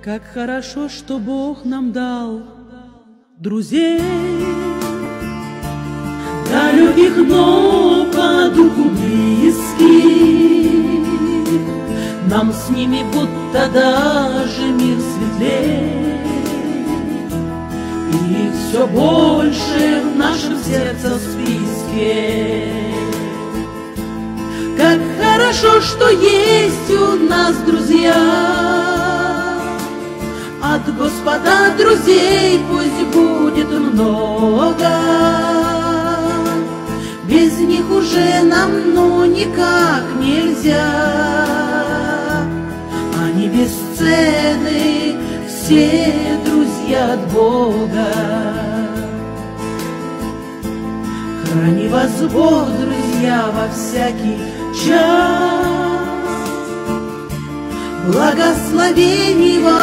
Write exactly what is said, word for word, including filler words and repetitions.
Как хорошо, что Бог нам дал друзей, далеких, но по духу близких. Нам с ними будто даже мир светлей, и их все больше в нашем сердце в списке. Как хорошо, что есть у нас друзья, от Господа друзей пусть будет много. Без них уже нам ну никак нельзя. Они бесценны, все друзья от Бога. Храни вас Бог, друзья, во всякий час. Благословений вам